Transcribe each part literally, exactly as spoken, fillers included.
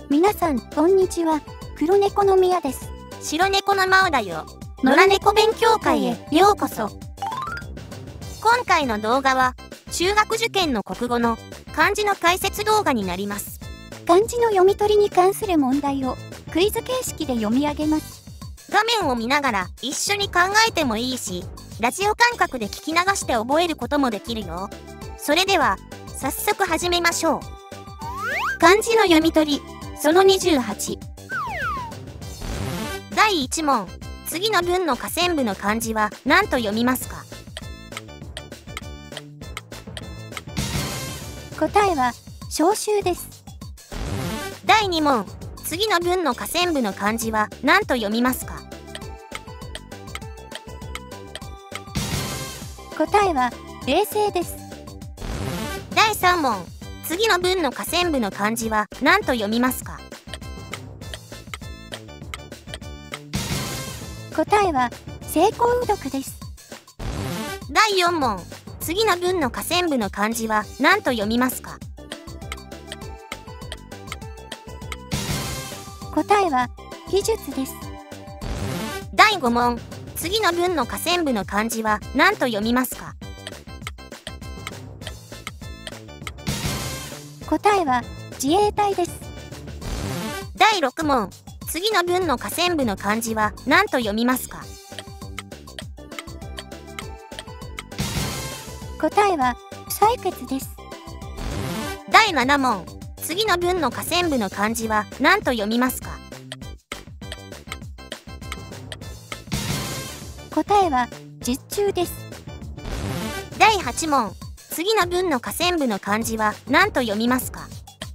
皆さん、こんにちは。黒猫のみやです。 白猫のまおだよ。野良猫勉強会へようこそ。今回の動画は、中学受験の国語の漢字の解説動画になります。 漢字の読み取りに関する問題をクイズ形式で読み上げます。 画面を見ながら一緒に考えてもいいし、ラジオ感覚で聞き流して覚えることもできるよ。それでは、早速始めましょう。漢字の読み取り、そのにじゅうはち。だいいち問。次の文の下線部の漢字は何と読みますか？ 答えは、召集です。 だいに問。次の文の下線部の漢字は何と読みますか？ 答えは、冷静です。 だいさん問。次の文の下線部の漢字は何と読みますか？ 答えは、成功うどくです。 だいよん問。次の文の下線部の漢字は何と読みますか？ 答えは、技術です。 だいご問。次の文の下線部の漢字は何と読みますか？ 答えは、自衛隊です。 だいろく問。次の文の下線部の漢字は何と読みますか？ 答えは、採決です。 だいなな問。次の文の下線部の漢字は何と読みますか？ 答えは、実中です。 だいはち問。次の文の下線部の漢字は何と読みますか？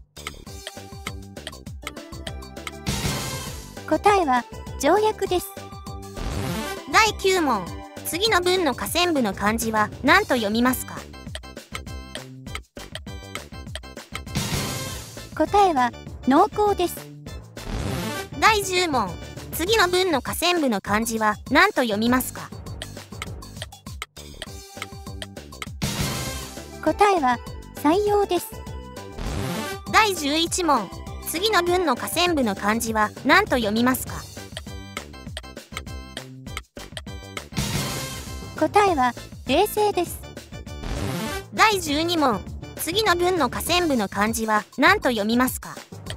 答えは、条約です。 だいきゅう問。次の文の下線部の漢字は何と読みますか？ 答えは、濃厚です。 だいじゅう問。次の文の下線部の漢字は何と読みますか？ 答えは、採用です。 だいじゅういち問。次の文の下線部の漢字は何と読みますか？ 答えは、冷静です。 だいじゅうに問。次の文の下線部の漢字は何と読みますか？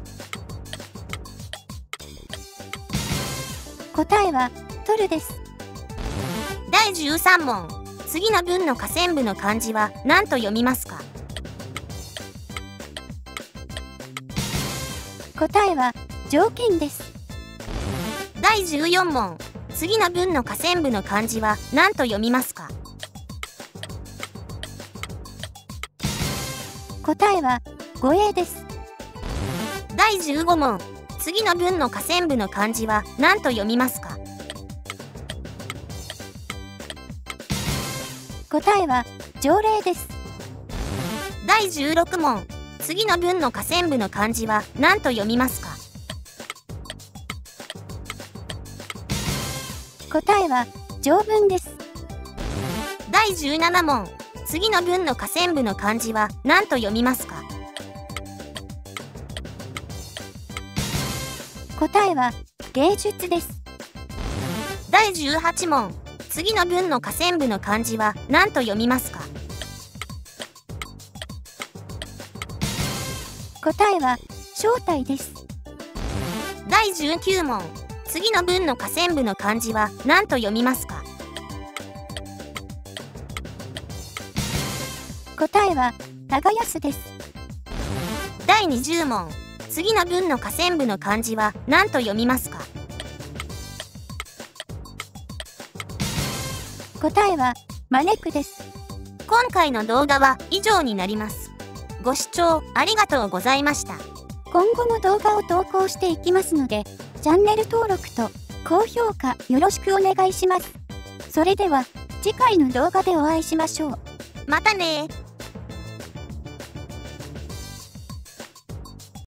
答えは、取るです。 だいじゅうさん問。次の文の下線部の漢字は何と読みますか？ 答えは、条件です。 だいじゅうよん問。次の文の下線部の漢字は何と読みますか？ 答えは、護衛です。 だいじゅうご問。次の文の下線部の漢字は何と読みますか？ 答えは、条例です。 だいじゅうろく問。次の文の下線部の漢字は何と読みますか？ 答えは、条文です。 だいじゅうなな問。次の文の下線部の漢字は何と読みますか？ 答えは、芸術です。 だいじゅうはち問。次の文の下線部の漢字は何と読みますか？ 答えは、正体です。 だいじゅうきゅう問。次の文の下線部の漢字は何と読みますか？ 答えは、耕すです。 だいにじゅう問。次の文の下線部の漢字は何と読みますか？ 答えは、招くです。 今回の動画は以上になります。ご視聴ありがとうございました。 今後も動画を投稿していきますので、チャンネル登録と高評価よろしくお願いします。それでは、次回の動画でお会いしましょう。 またねー。